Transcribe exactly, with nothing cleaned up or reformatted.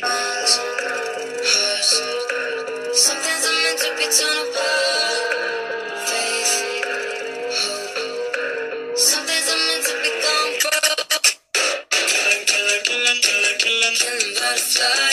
lungs, hearts. Some things are meant to be torn apart. Faith, hope. Some things are meant to become broke. Killing, killing, killing, killing, killing butterflies.